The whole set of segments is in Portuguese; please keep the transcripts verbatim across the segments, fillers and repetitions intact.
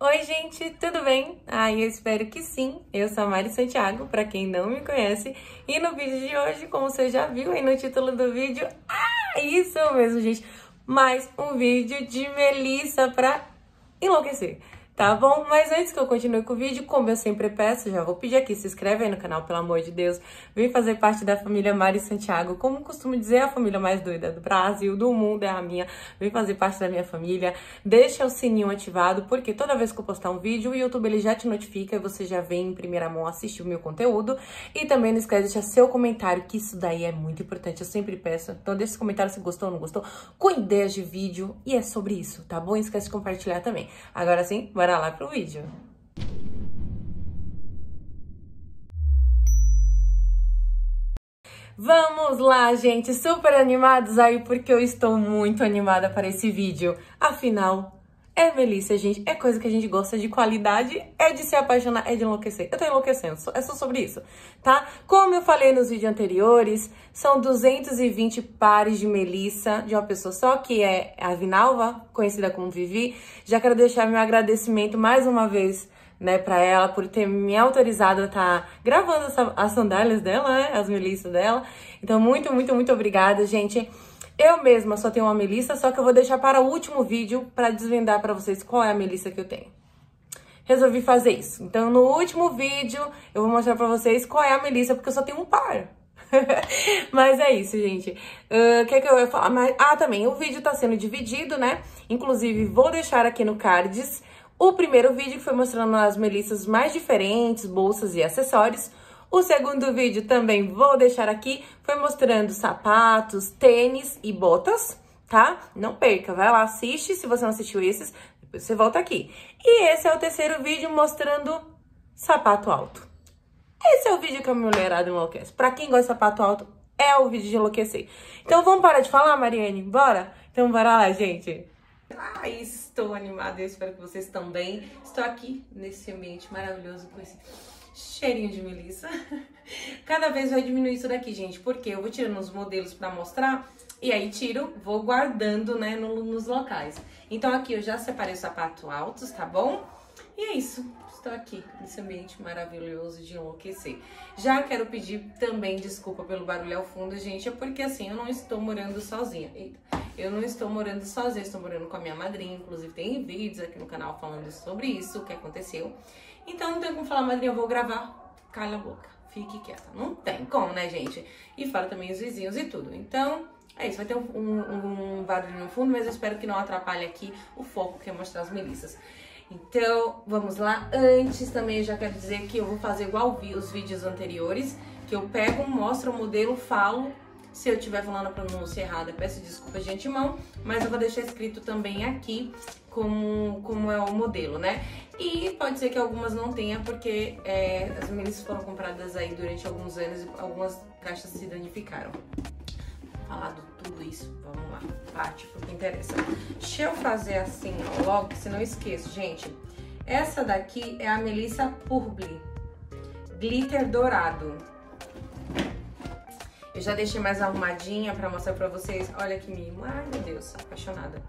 Oi, gente, tudo bem? Ah, eu espero que sim. Eu sou a Mari Santiago, pra quem não me conhece. E no vídeo de hoje, como você já viu aí no título do vídeo, ah, isso mesmo, gente, mais um vídeo de Melissa pra enlouquecer, tá bom? Mas antes que eu continue com o vídeo, como eu sempre peço, já vou pedir aqui, se inscreve aí no canal, pelo amor de Deus. Vem fazer parte da família Mari Santiago. Como costumo dizer, a família mais doida do Brasil, do mundo, é a minha. Vem fazer parte da minha família. Deixa o sininho ativado, porque toda vez que eu postar um vídeo, o YouTube ele já te notifica e você já vem em primeira mão assistir o meu conteúdo. E também não esquece de deixar seu comentário, que isso daí é muito importante, eu sempre peço. Então deixa esse comentário se gostou ou não gostou, com ideias de vídeo, e é sobre isso, tá bom? Não esquece de compartilhar também. Agora sim, bora lá pro vídeo. Vamos lá, gente, super animados aí, porque eu estou muito animada para esse vídeo. Afinal, é Melissa, gente, é coisa que a gente gosta, de qualidade, é de se apaixonar, é de enlouquecer. Eu tô enlouquecendo, é só sobre isso, tá? Como eu falei nos vídeos anteriores, são duzentos e vinte pares de Melissa, de uma pessoa só, que é a Vinalva, conhecida como Vivi. Já quero deixar meu agradecimento mais uma vez, né, pra ela, por ter me autorizado a estar gravando essa, as sandálias dela, né, as Melissas dela. Então, muito, muito, muito obrigada, gente. Eu mesma só tenho uma Melissa, só que eu vou deixar para o último vídeo para desvendar para vocês qual é a Melissa que eu tenho. Resolvi fazer isso. Então, no último vídeo, eu vou mostrar para vocês qual é a Melissa, porque eu só tenho um par. Mas é isso, gente. O uh, que, que eu ia falar? Mas, ah, também, o vídeo tá sendo dividido, né? Inclusive, vou deixar aqui no cards o primeiro vídeo, que foi mostrando as Melissas mais diferentes, bolsas e acessórios. O segundo vídeo também vou deixar aqui, foi mostrando sapatos, tênis e botas, tá? Não perca, vai lá, assiste, se você não assistiu esses, depois você volta aqui. E esse é o terceiro vídeo mostrando sapato alto. Esse é o vídeo que a mulherada enlouquece. Pra quem gosta de sapato alto, é o vídeo de enlouquecer. Então vamos parar de falar, Mariane? Bora? Então bora lá, gente. Ah, estou animada, eu espero que vocês também. Estou aqui nesse ambiente maravilhoso com esse cheirinho de Melissa. Cada vez vai diminuir isso daqui, gente, porque eu vou tirando os modelos pra mostrar e aí tiro, vou guardando, né, no, nos locais. Então aqui eu já separei os sapatos altos, tá bom? E é isso, estou aqui nesse ambiente maravilhoso de enlouquecer. Já quero pedir também desculpa pelo barulho ao fundo, gente, é porque assim, eu não estou morando sozinha. Eita. Eu não estou morando sozinha, estou morando com a minha madrinha, inclusive tem vídeos aqui no canal falando sobre isso, o que aconteceu. Então não tem como falar, madrinha, eu vou gravar, cala a boca, fique quieta. Não tem como, né, gente? E fora também os vizinhos e tudo. Então, é isso, vai ter um, um, um barulho no fundo, mas eu espero que não atrapalhe aqui o foco que é mostrar as Melissas. Então, vamos lá. Antes também eu já quero dizer que eu vou fazer igual vi os vídeos anteriores, que eu pego, mostro o modelo, falo. Se eu estiver falando a pronúncia errada, peço desculpas de antemão, mas eu vou deixar escrito também aqui como, como é o modelo, né? E pode ser que algumas não tenha, porque é, as Melissas foram compradas aí durante alguns anos e algumas caixas se danificaram. Falado tudo isso, vamos lá, parte porque interessa. Deixa eu fazer assim, ó, logo, senão eu esqueço, gente. Essa daqui é a Melissa Purble Glitter Dourado. Eu já deixei mais arrumadinha pra mostrar pra vocês. Olha que mimo. Ai, meu Deus, apaixonada.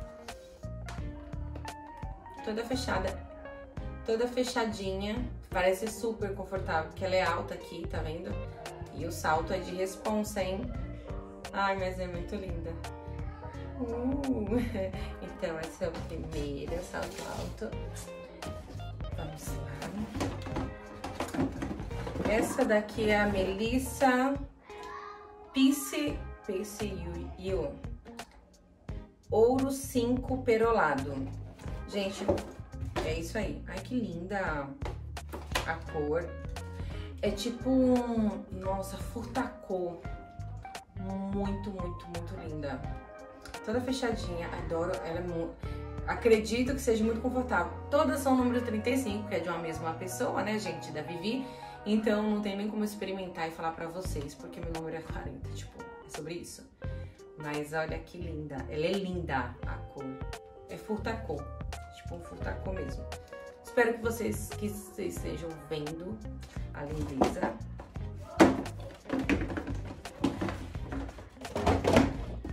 Toda fechada. Toda fechadinha. Parece super confortável, porque ela é alta aqui, tá vendo? E o salto é de responsa, hein? Ai, mas é muito linda. Uh. Então, essa é a primeira, salto alto. Vamos lá. Essa daqui é a Melissa Pice, Pice You, Ouro cinco perolado. Gente, é isso aí. Ai, que linda a cor. É tipo um... Nossa, furtacô. Muito, muito, muito linda. Toda fechadinha. Adoro. Ela é muito... Acredito que seja muito confortável. Todas são número trinta e cinco, que é de uma mesma pessoa, né, gente? Da Vivi. Então, não tem nem como experimentar e falar pra vocês, porque meu número é quarenta, tipo, é sobre isso. Mas olha que linda. Ela é linda, a cor. É furtacô, tipo um furtacô mesmo. Espero que vocês, que vocês estejam vendo a lindeza.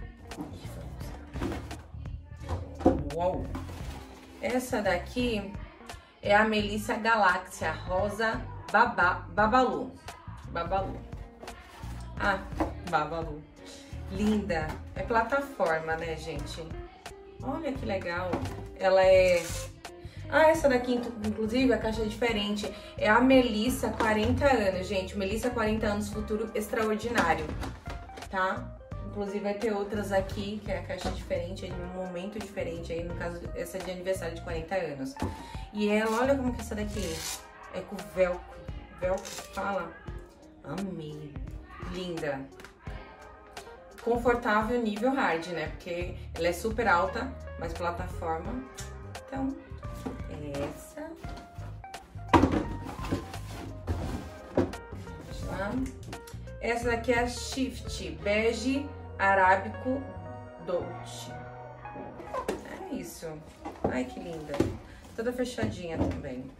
Uau! Essa daqui é a Melissa Galáxia Rosa Baba, Babalu. Babalu. Ah, Babalu. Linda. É plataforma, né, gente? Olha que legal. Ela é... Ah, essa daqui, inclusive, a caixa é diferente. É a Melissa quarenta anos, gente. Melissa quarenta anos, futuro extraordinário. Tá? Inclusive vai ter outras aqui, que é a caixa diferente, em um momento diferente. Aí, no caso, essa é de aniversário de quarenta anos. E ela, olha como que essa daqui é com velcro. Velcro, fala. Amei. Linda. Confortável nível hard, né? Porque ela é super alta, mas plataforma. Então, essa. Deixa lá. Essa daqui é a Shift Bege Arábico Dolce. É isso. Ai, que linda. Toda fechadinha também.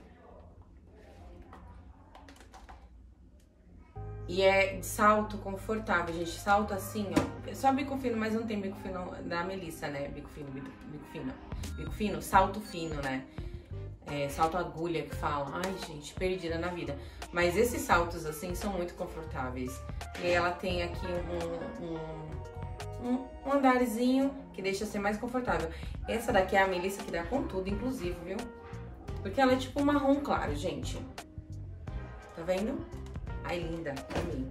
E é de salto confortável, gente. Salto assim, ó. É só bico fino, mas não tem bico fino da Melissa, né? Bico fino, bico, bico fino. Bico fino, salto fino, né? É, salto agulha que fala. Ai, gente, perdida na vida. Mas esses saltos, assim, são muito confortáveis. E ela tem aqui um, um, um, um andarzinho que deixa ser mais confortável. Essa daqui é a Melissa que dá com tudo, inclusive, viu? Porque ela é tipo um marrom claro, gente. Tá vendo? Ai, linda, amei.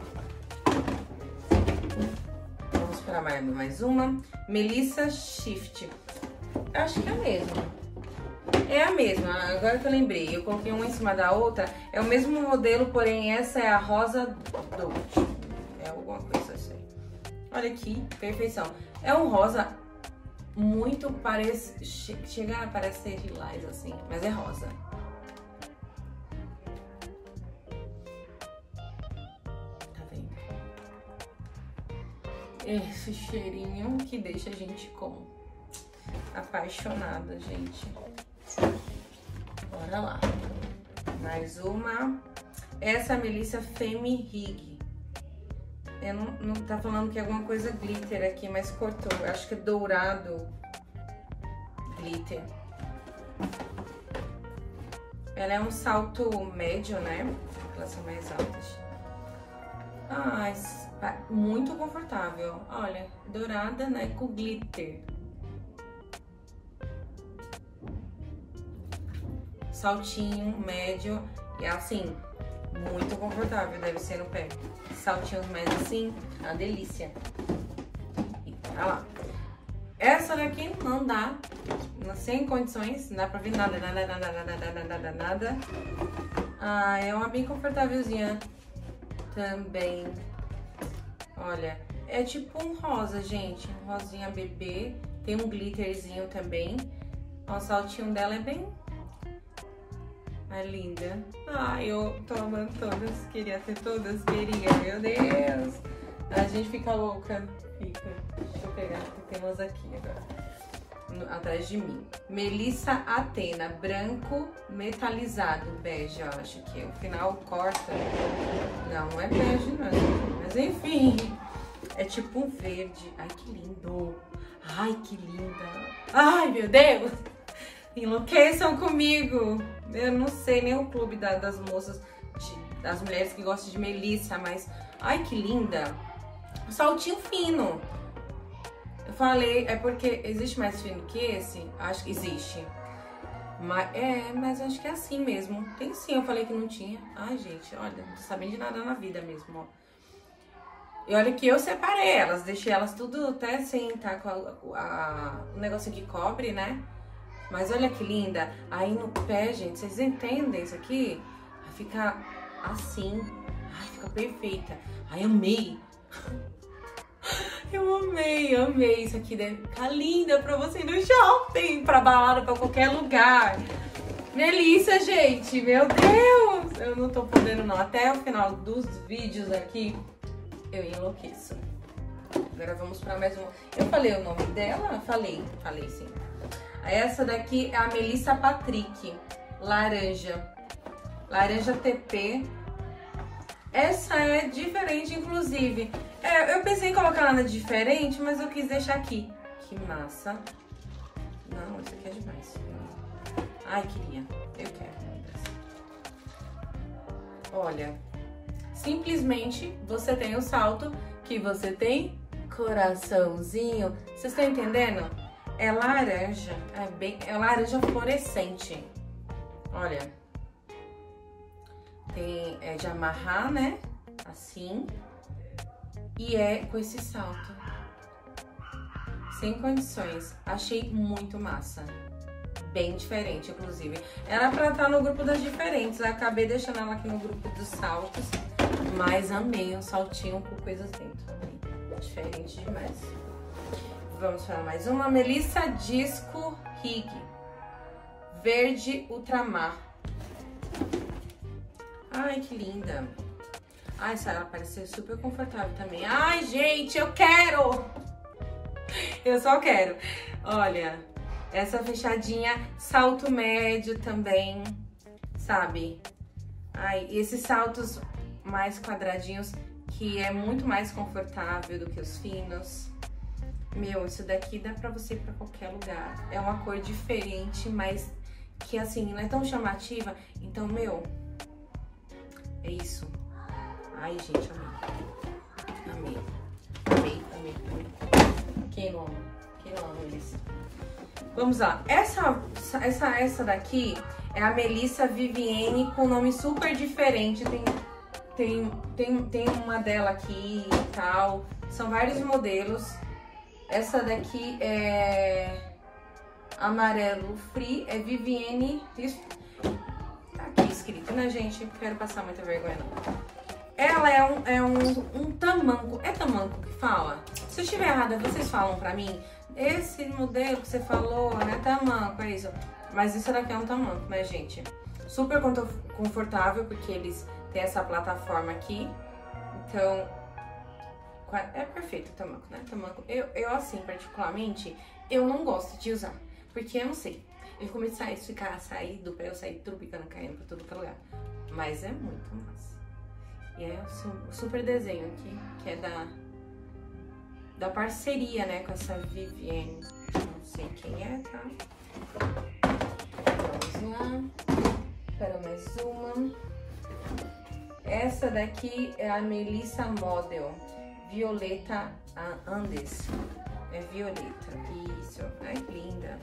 Vamos para mais, mais uma. Melissa Shift. Acho que é a mesma. É a mesma, agora que eu lembrei. Eu coloquei uma em cima da outra. É o mesmo modelo, porém essa é a Rosa Dolce. É alguma coisa assim. Olha aqui, perfeição. É um rosa muito parece... Chega a parecer lilás assim, mas é rosa. Esse cheirinho que deixa a gente como apaixonada, gente. Bora lá. Mais uma. Essa é a Melissa Femme Rig. Eu não, não tá falando que é alguma coisa glitter aqui, mas cortou. Eu acho que é dourado glitter. Ela é um salto médio, né? Elas são mais altas. Ai, muito confortável. Olha, dourada, né, com glitter. Saltinho médio e assim, muito confortável, deve ser no pé. Saltinhos médios assim, uma delícia. E olha lá. Essa daqui não dá, sem condições, não dá pra ver nada, nada, nada, nada, nada, nada, nada. Ah, é uma bem confortávelzinha. Também, olha, é tipo um rosa, gente, um rosinha bebê, tem um glitterzinho também, o saltinho dela é bem, é linda. Ai, eu tô amando todas, queria ter todas, queria, meu Deus, a gente fica louca, fica, deixa eu pegar, tem umas aqui agora. Atrás de mim. Melissa Atena, branco metalizado, bege, eu acho que é. O final corta. Não, não é bege, não. Mas enfim, é tipo um verde. Ai, que lindo. Ai, que linda. Ai, meu Deus. Enlouqueçam comigo. Eu não sei nem o clube da, das moças, de, das mulheres que gostam de Melissa, mas... Ai, que linda. Saltinho fino. Eu falei, é porque existe mais fino que esse? Acho que existe. Mas, é, mas acho que é assim mesmo. Tem sim, eu falei que não tinha. Ai, gente, olha, não tô sabendo de nada na vida mesmo, ó. E olha que eu separei elas, deixei elas tudo até sem estar com a, a, o negocinho que cobre, né? Mas olha que linda. Aí no pé, gente, vocês entendem isso aqui? Fica assim. Ai, fica perfeita. Ai, amei. Eu amei, amei. Isso aqui deve ficar linda pra você ir no shopping, pra balada, pra qualquer lugar. Melissa, gente, meu Deus. Eu não tô podendo não. Até o final dos vídeos aqui, eu enlouqueço. Agora vamos pra mais uma. Eu falei o nome dela? Falei, falei sim. Essa daqui é a Melissa Patrick, laranja. Laranja T P. Essa é diferente, inclusive. É, eu pensei em colocar nada diferente, mas eu quis deixar aqui. Que massa. Não, isso aqui é demais. Ai, queria. Eu quero. Olha, simplesmente você tem o salto que você tem coraçãozinho. Vocês estão entendendo? É laranja, é bem, é laranja fluorescente. Olha, tem é de amarrar, né? Assim. E é com esse salto. Sem condições. Achei muito massa. Bem diferente, inclusive. Era pra estar no grupo das diferentes. Eu acabei deixando ela aqui no grupo dos saltos. Mas amei um saltinho com coisas dentro. Amei. Diferente demais. Vamos para mais uma. Melissa Disco Rig. Verde Ultramar. Ai, que linda. Ai, essa ela parece ser super confortável também. Ai, gente, eu quero! Eu só quero. Olha, essa fechadinha, salto médio também, sabe? Ai, e esses saltos mais quadradinhos, que é muito mais confortável do que os finos. Meu, isso daqui dá pra você ir pra qualquer lugar. É uma cor diferente, mas que assim, não é tão chamativa. Então, meu, é isso. Ai, gente, amei. Amei. Amei, amei, amei. Quem não ama? Quem não ama Melissa? Vamos lá. Essa, essa, essa daqui é a Melissa Vivienne com nome super diferente. Tem, tem, tem, tem uma dela aqui e tal. São vários modelos. Essa daqui é amarelo free, é Vivienne. Tá aqui escrito, né, gente? Não quero passar muita vergonha, não. Ela é um, é um, um tamanco. É tamanco que fala? Se eu estiver errada, vocês falam pra mim. Esse modelo que você falou, né? Tamanco, é isso. Mas isso daqui é um tamanco, né, gente? Super confortável, porque eles têm essa plataforma aqui. Então, é perfeito o tamanco, né? Tamanco. Eu, eu, assim, particularmente, eu não gosto de usar. Porque eu não sei. Eu fico meio de sair, ficar, sair do pé, eu sair trupicando, caindo pra tudo que é lugar. Mas é muito massa. E é o super desenho aqui, que é da, da parceria, né, com essa Vivienne. Não sei quem é, tá? Vamos lá. Para mais uma. Essa daqui é a Melissa Model. Violeta Andes. É violeta. Isso. Ai, que linda.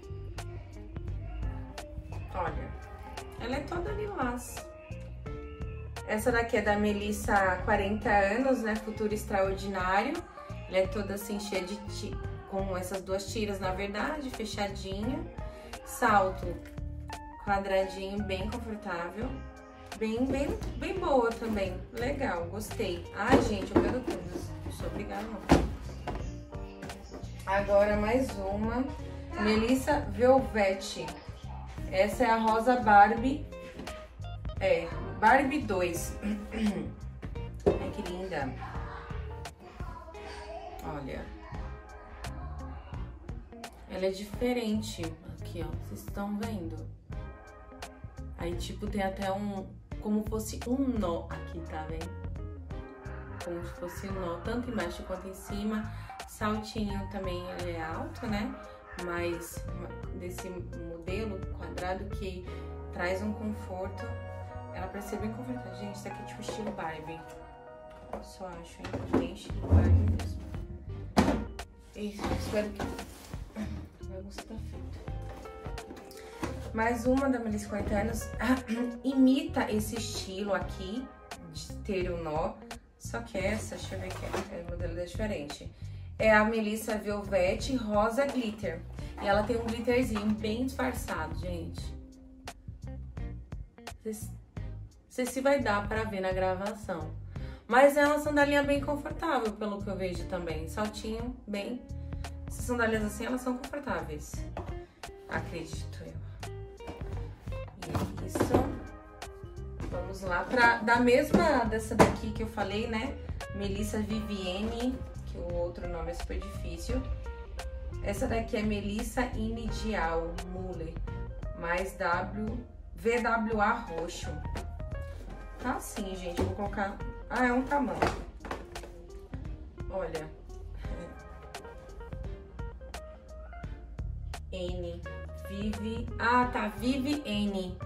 Olha. Ela é toda lilás. Essa daqui é da Melissa, quarenta anos, né? Futuro Extraordinário. Ela é toda assim, cheia de... Ti... com essas duas tiras, na verdade, fechadinha. Salto quadradinho, bem confortável. Bem, bem, bem boa também. Legal, gostei. Ai, gente, eu quero todas. Não sou obrigada, não. Agora mais uma. Melissa Velvet. Essa é a rosa Barbie. É... Barbie dois. Ai, que linda. Olha. Ela é diferente. Aqui, ó. Vocês estão vendo? Aí, tipo, tem até um... como fosse um nó aqui, tá vendo? Como se fosse um nó, tanto embaixo quanto em cima. Saltinho também, ele é alto, né? Mas desse modelo quadrado que traz um conforto. Ela parece ser bem confortável. Gente, isso aqui é tipo estilo Barbie. Só acho, hein? Bem estilo Barbie mesmo. Isso, espero que a bagunça tá feita. Mais uma da Melissa, quarenta anos. Imita esse estilo aqui de ter o nó. Só que essa, deixa eu ver que é, o modelo é diferente. É a Melissa Velvet Rosa Glitter. E ela tem um glitterzinho bem disfarçado, gente. Vocês... Não sei se vai dar pra ver na gravação. Mas é uma sandalinha bem confortável, pelo que eu vejo também. Saltinho bem... Essas sandálias assim, elas são confortáveis. Acredito eu. E é isso. Vamos lá. Pra, da mesma dessa daqui que eu falei, né? Melissa Vivienne, que o outro nome é super difícil. Essa daqui é Melissa Inidial Muller. Mais W... V W A roxo. Tá assim, gente. Vou colocar... Ah, é um tamanho. Olha. N. Vivi... Ah, tá. Vivi N.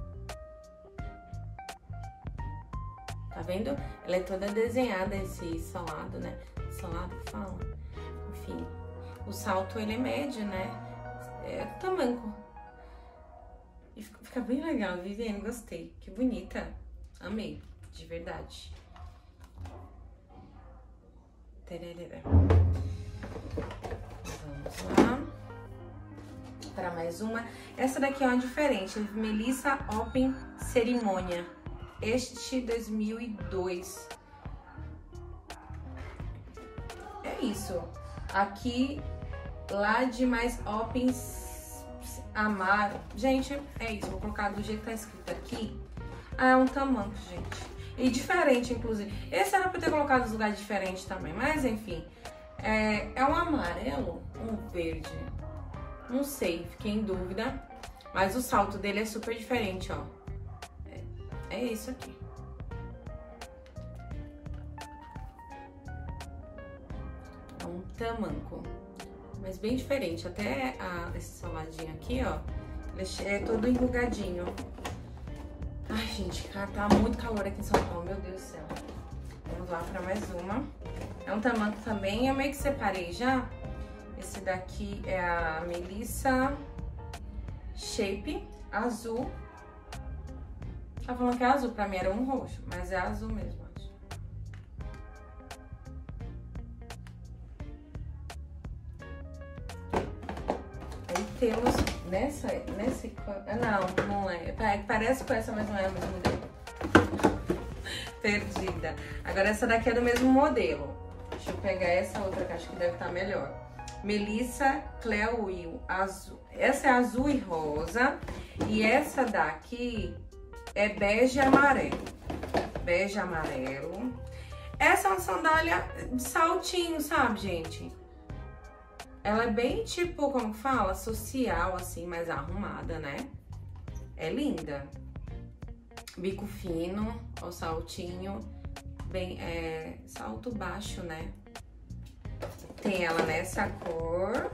Tá vendo? Ela é toda desenhada, esse solado, né? Solado que fala. Enfim. O salto, ele é médio, né? É tamanco. E fica bem legal, Viviane, gostei. Que bonita. Amei, de verdade. Tererê. Vamos lá. Para mais uma. Essa daqui é uma diferente. Melissa Open Cerimônia. Este dois mil e dois. É isso. Aqui, lá de mais Opens Amar. Gente, é isso. Vou colocar do jeito que tá escrito aqui. Ah, é um tamanco, gente. E diferente, inclusive. Esse era pra ter colocado os lugares diferentes também. Mas, enfim. É, é um amarelo, um verde. Não sei, fiquei em dúvida. Mas o salto dele é super diferente, ó. É, é isso aqui. É um tamanco. Mas bem diferente. Até a, esse soladinho aqui, ó. Ele é todo enrugadinho. Ai, gente, cara, tá muito calor aqui em São Paulo, meu Deus do céu. Vamos lá pra mais uma. É um tamanco também, eu meio que separei já. Esse daqui é a Melissa Shape azul. Tá falando que é azul, pra mim era um roxo, mas é azul mesmo, acho. Aí temos nessa, nessa cor... Não, não é. Parece com essa, mas não é o mesmo modelo. Perdida. Agora essa daqui é do mesmo modelo. Deixa eu pegar essa outra que acho que deve estar melhor. Melissa Cleo Will, azul. Essa é azul e rosa. E essa daqui é bege e amarelo. Bege e amarelo. Essa é uma sandália de saltinho, sabe, gente? Ela é bem tipo, como fala? Social, assim, mais arrumada, né? É linda. Bico fino, ó, saltinho. Bem, é, salto baixo, né? Tem ela nessa cor.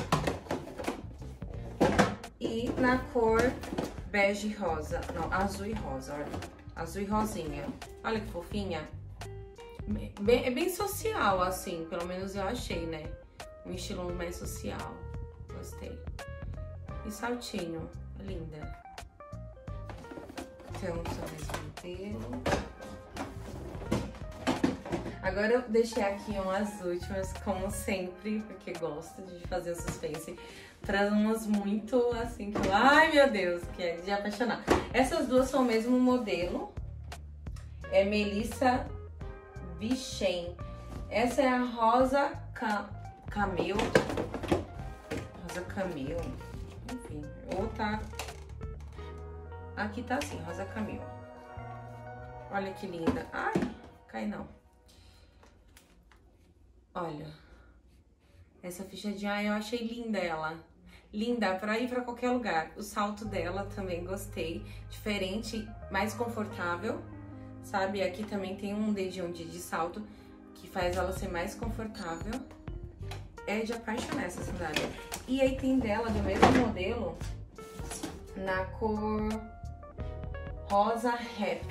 E na cor bege e rosa. Não, azul e rosa, olha. Azul e rosinha. Olha que fofinha. Bem, é bem social, assim. Pelo menos eu achei, né? Um estilo mais social. Gostei. E saltinho. Linda. Temos esse modelo. Agora eu deixei aqui umas últimas, como sempre, porque gosto de fazer o suspense, para umas muito assim, que eu, ai meu Deus, que é de apaixonar. Essas duas são o mesmo modelo, é Melissa Bichen. Essa é a rosa ca camel, rosa camel, enfim, ou tá, aqui tá assim, rosa camel. Olha que linda, ai, cai não. Olha, essa fichadinha, eu achei linda ela. Linda pra ir pra qualquer lugar. O salto dela também gostei. Diferente, mais confortável, sabe? Aqui também tem um dedinho de, de salto que faz ela ser mais confortável. É de apaixonar essa sandália. E aí tem dela, do mesmo modelo, na cor rosa rap.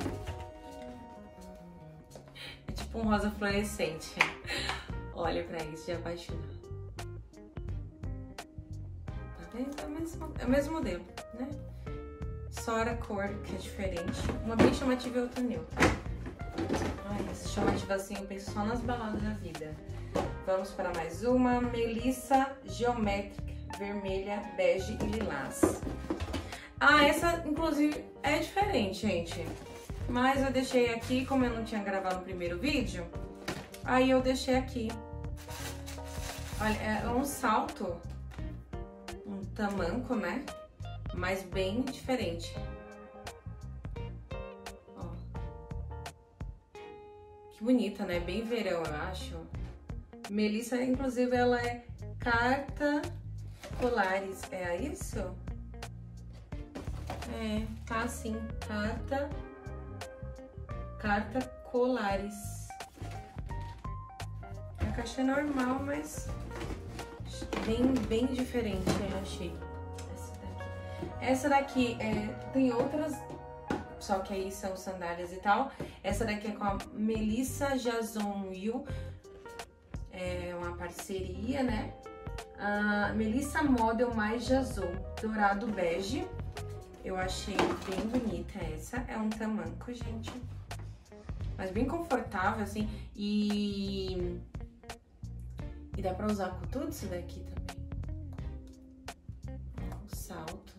Um rosa fluorescente. Olha pra isso, de apaixonar. Tá vendo? É o mesmo, é o mesmo modelo, né? Só a cor que é diferente. Uma bem chamativa e outra neutra. Ai, essa chamativa assim, eu penso só nas baladas da vida. Vamos para mais uma. Melissa Geométrica, vermelha, bege e lilás. Ah, essa, inclusive, é diferente, gente. Mas eu deixei aqui, como eu não tinha gravado no primeiro vídeo, aí eu deixei aqui. Olha, é um salto, um tamanco, né? Mas bem diferente. Ó. Que bonita, né? Bem verão, eu acho. Melissa, inclusive, ela é carta colares. É isso? É, tá assim, carta... Carta colares. A caixa é normal, mas bem, bem diferente, eu achei. Essa daqui é, tem outras, só que aí são sandálias e tal. Essa daqui é com a Melissa Jason Will, é uma parceria, né? A Melissa Model mais Jason, dourado bege. Eu achei bem bonita essa. É um tamanco, gente. Mas bem confortável, assim. E... E dá pra usar com tudo isso daqui também. O salto.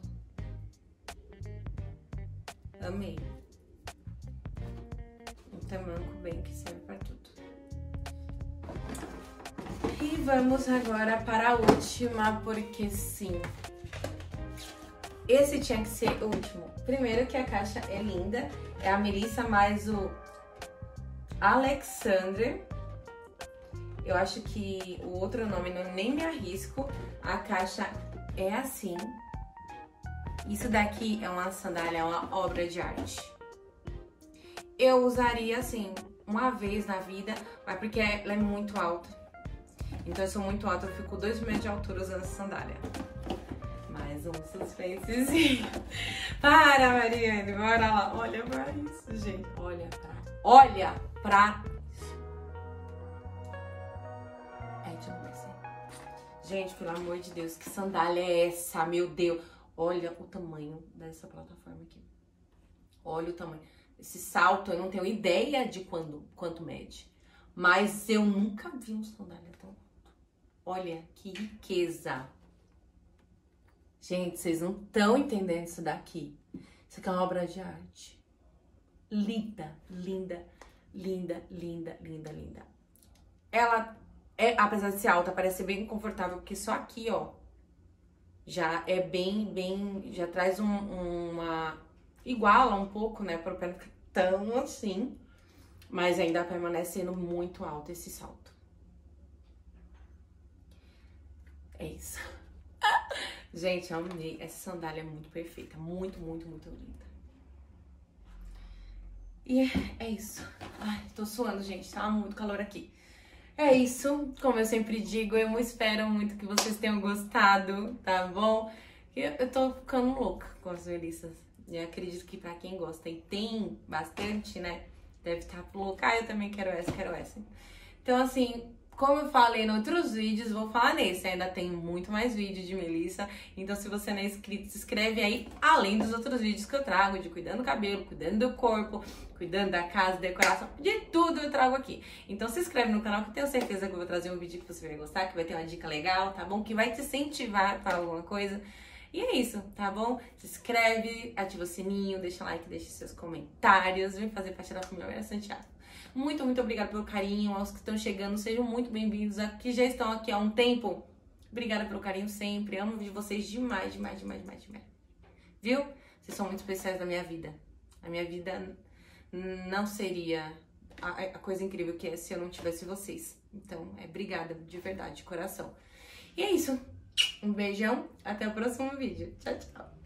Amei. Um tamanco bem que serve pra tudo. E vamos agora para a última, porque sim. Esse tinha que ser o último. Primeiro que a caixa é linda. É a Melissa mais o Alexander. Eu acho que o outro nome não nem me arrisco. A caixa é assim. Isso daqui é uma sandália, é uma obra de arte. Eu usaria assim, uma vez na vida, mas porque ela é muito alta. Então eu sou muito alta, eu fico dois metros de altura usando essa sandália. Mais um suspensezinho. Para, Mariane, bora lá. Olha pra isso, gente. Olha pra... Olha pra isso. É de novo. Gente, pelo amor de Deus, que sandália é essa? Meu Deus. Olha o tamanho dessa plataforma aqui. Olha o tamanho. Esse salto, eu não tenho ideia de quando, quanto mede. Mas eu nunca vi um sandália tão alto. Olha que riqueza. Gente, vocês não estão entendendo isso daqui. Isso aqui é uma obra de arte. Linda, linda, linda, linda, linda, linda. Ela, é, apesar de ser alta, parece bem confortável, porque só aqui, ó, já é bem, bem, já traz um, uma, iguala um pouco, né, para o pé não ficar tão assim, mas ainda permanecendo muito alto esse salto. É isso. Gente, eu amei. Essa sandália é muito perfeita. Muito, muito, muito linda. E é isso. Ai, tô suando, gente. Tá muito calor aqui. É isso. Como eu sempre digo, eu espero muito que vocês tenham gostado, tá bom? Eu tô ficando louca com as Melissas. E acredito que pra quem gosta e tem bastante, né? Deve estar louca. Ah, eu também quero essa, quero essa. Então, assim... Como eu falei em outros vídeos, vou falar nesse. Ainda tem muito mais vídeo de Melissa. Então, se você não é inscrito, se inscreve aí. Além dos outros vídeos que eu trago de cuidando do cabelo, cuidando do corpo, cuidando da casa, decoração. De tudo eu trago aqui. Então, se inscreve no canal que eu tenho certeza que eu vou trazer um vídeo que você vai gostar. Que vai ter uma dica legal, tá bom? Que vai te incentivar para alguma coisa. E é isso, tá bom? Se inscreve, ativa o sininho, deixa like, deixa seus comentários. Vem fazer parte da família Maria Santiago. Muito, muito obrigada pelo carinho. Aos que estão chegando, sejam muito bem-vindos. Que já estão aqui há um tempo. Obrigada pelo carinho sempre. Amo de vocês demais, demais, demais, demais, demais. Viu? Vocês são muito especiais na minha vida. A minha vida não seria a, a coisa incrível que é se eu não tivesse vocês. Então, é obrigada de verdade, de coração. E é isso. Um beijão. Até o próximo vídeo. Tchau, tchau.